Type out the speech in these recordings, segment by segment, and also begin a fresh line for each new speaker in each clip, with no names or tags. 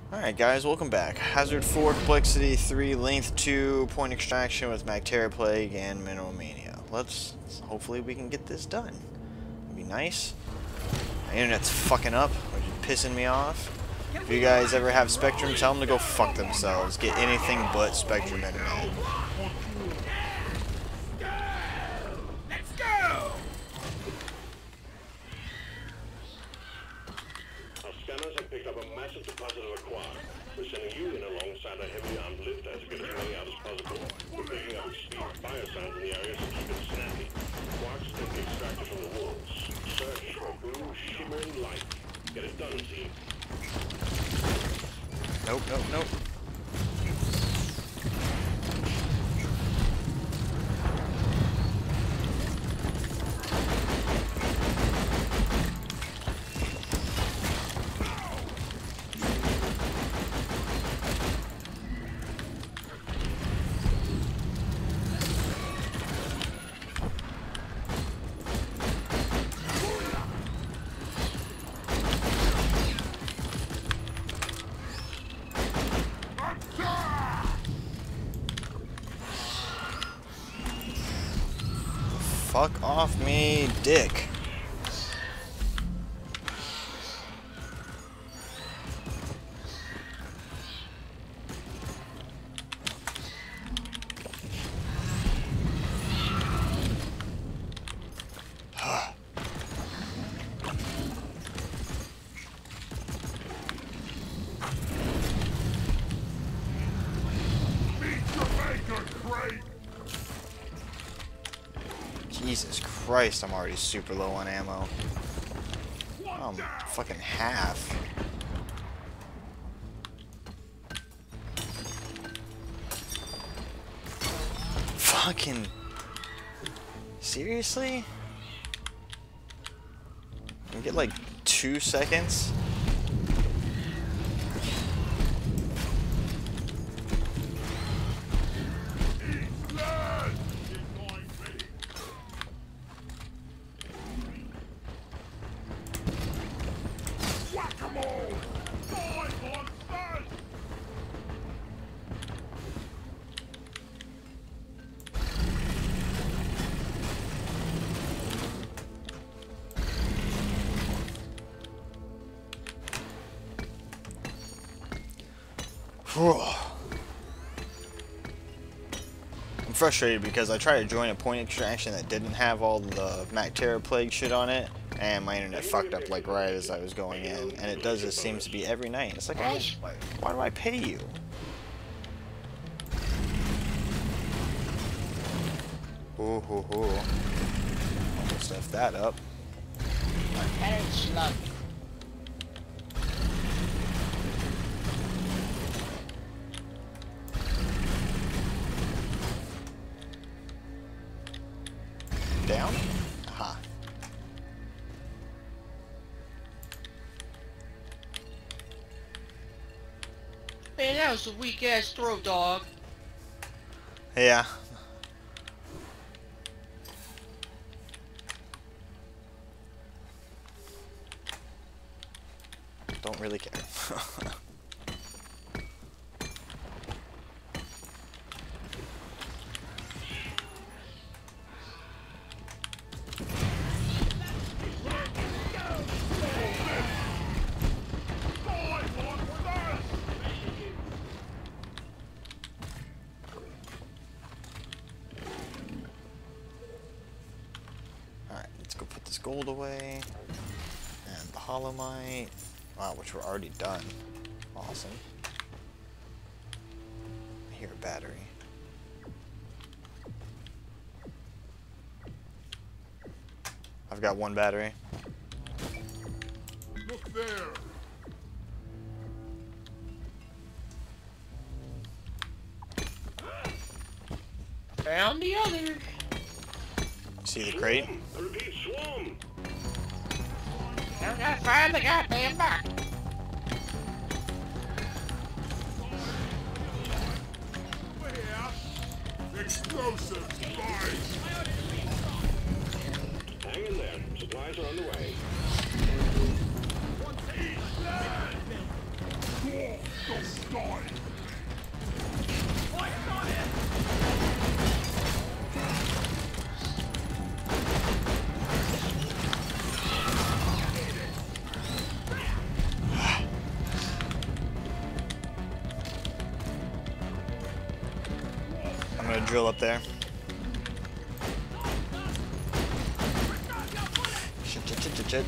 Alright guys, welcome back. Hazard 4, Complexity 3, Length 2, Point Extraction with Bacteria Plague and Mineral Mania. Hopefully we can get this done. It'd be nice. My internet's fucking up, which is pissing me off. If you guys ever have Spectrum, tell them to go fuck themselves. Get anything but Spectrum internet.
Let's go!
Our scanners have picked up a massive deposit of a quark. We're sending you in alongside a heavy armed lifter to get as many out as possible. We're picking up extreme biosigns in the area, so keep it snappy. Quarks can be extracted from the walls. Search for blue shimmering light. Get it done, team.
Nope, nope, nope. Fuck off me, dick. Jesus Christ, I'm already super low on ammo. I'm fucking half. Fucking... Seriously? You get like 2 seconds? I'm frustrated because I tried to join a point extraction that didn't have all the Bacteria Plague shit on it, and my internet fucked up like right as I was going in, and it does this seems to be every night. It's like, why do I pay you? Ooh, hoo, hoo. Almost left that up. Down? Aha.
Man, that was a weak ass throw, dog.
Yeah. Don't really care. Let's go put this gold away. And the holomite. Wow, which we're already done. Awesome. I hear a battery. I've got 1 battery.
Look there.
Found the other.
See the crate?
I repeat, swarm.
I gotta find the goddamn box.
Explosives, boys. Hang in there. Supplies are on the way.
I'm gonna drill up there. Shit.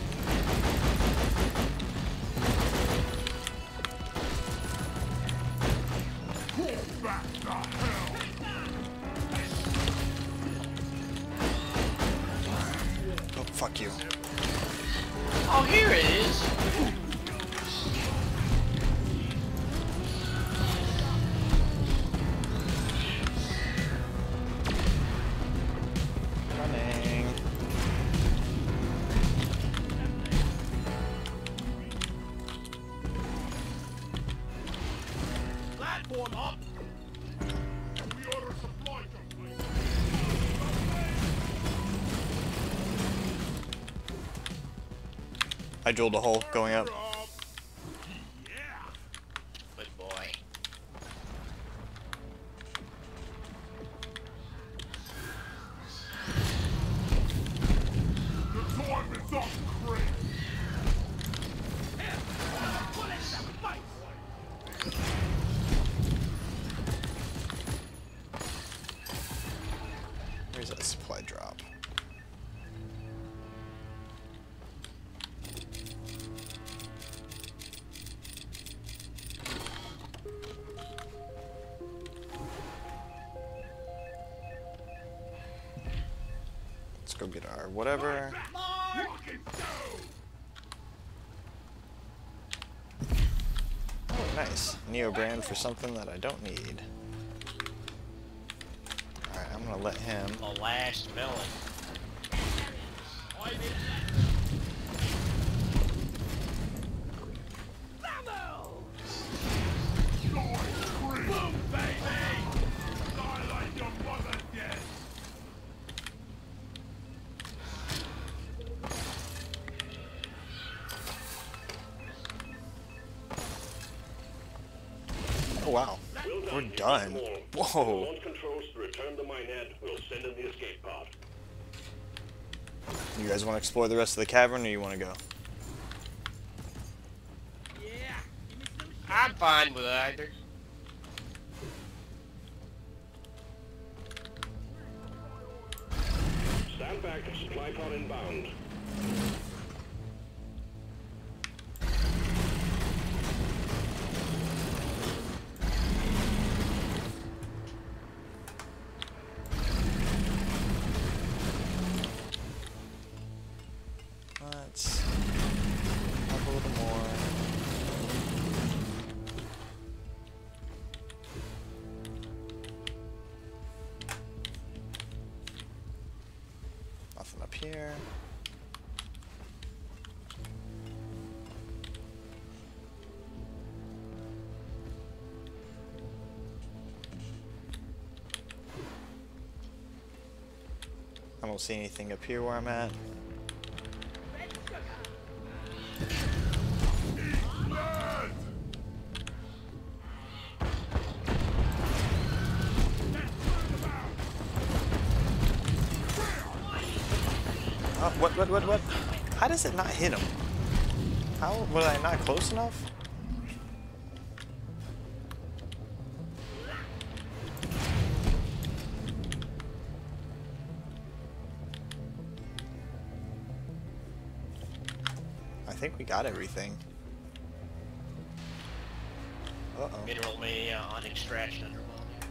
Oh, fuck you.
Oh, here it is.
Running.
Platform up.
We order supply complete.
I drilled a hole going up.
Good boy.
The time is up, Craig.
Where's that supply drop? Let's go get our whatever. Oh, nice. Neo brand for something that I don't need. Alright, I'm gonna let him.
The last melon.
Boom, baby! Starlight your mother dead!
Oh wow. We're done. Whoa.
Launch controls to return the minehead. We'll send in the escape pod.
You guys want to explore the rest of the cavern, or you want to go?
I'm fine with either.
Stand back. Supply pod inbound.
Let's have a little more. Nothing up here. I don't see anything up here where I'm at. Oh, what? How does it not hit him? How was I not close enough? I think we got everything. Uh-oh.
Mineral mania on extraction underwhelming.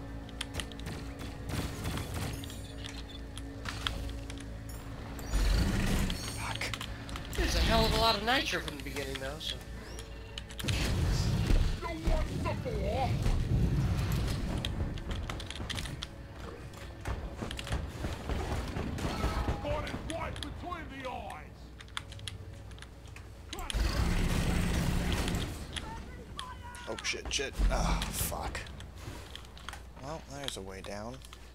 Fuck.
There's a hell of a lot of nitro from the beginning though, so.
Got it right between the eyes.
Oh shit. Oh fuck. Well, there's a way down.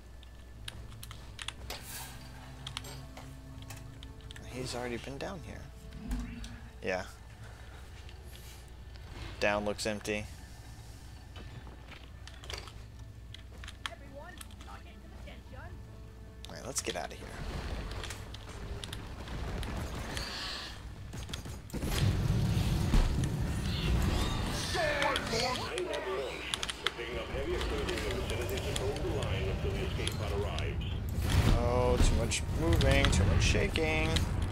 He's already been down here. Yeah. Down looks empty. get out of here. Oh, too much moving, too much shaking.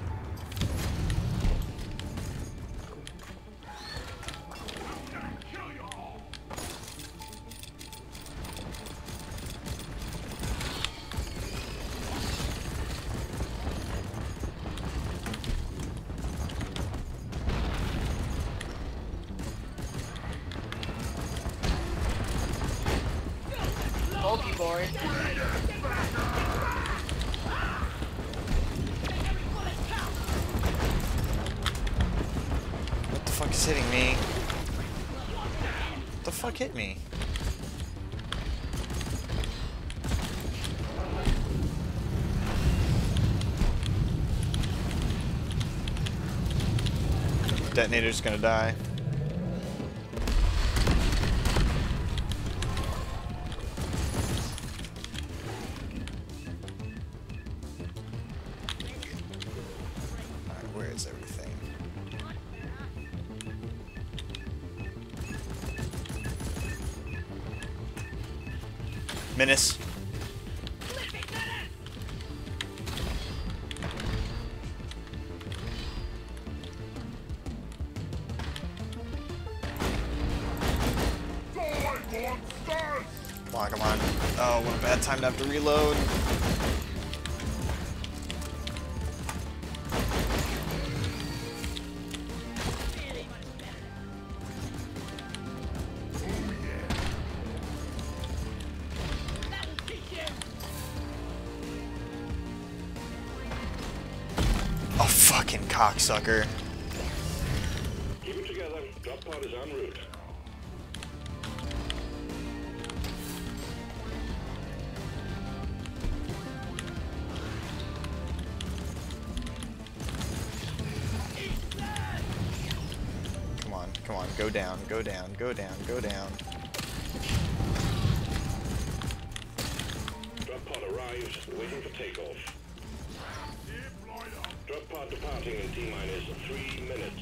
Board.
What the fuck is hitting me? What the fuck hit me? Detonator's gonna die. Where is everything? Menace. Come on, come on. Oh, what a bad time to have to reload. Oh, fucking cocksucker.
Keep it together. Drop pod is en route.
Come on, go down, go down, go down, go down.
Drop pod arrives, waiting for takeoff. Drop pod departing in T-minus 3 minutes.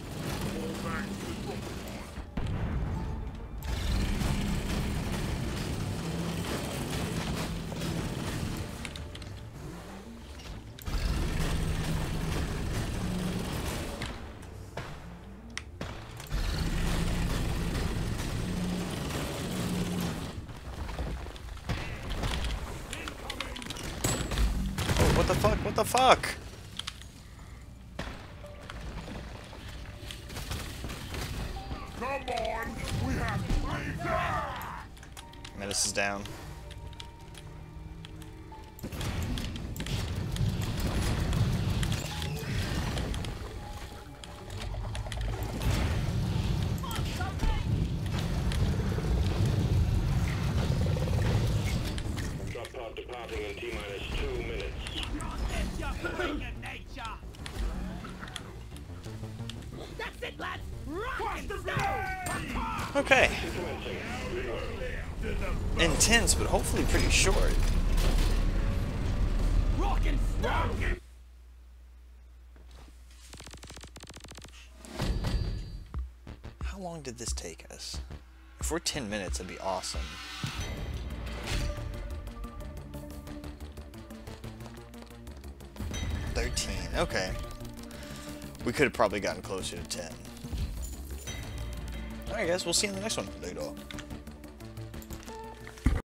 What the fuck? What the fuck?
Come on, we have laser!
Menace is down.
Drop pod departing in T-minus 2 minutes.
That's it, lads! Rock and
Okay. Intense, but hopefully pretty short.
rock and rock!
How long did this take us? If we're 10 minutes, it'd be awesome. Okay. We could have probably gotten closer to 10. Alright guys, we'll see you in the next one. Later.